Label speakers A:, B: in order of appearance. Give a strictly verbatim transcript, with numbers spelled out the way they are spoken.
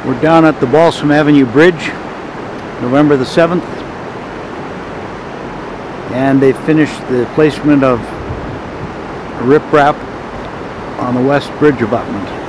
A: We're down at the Balsam Avenue Bridge, November the seventh, and they finished the placement of riprap on the west bridge abutment.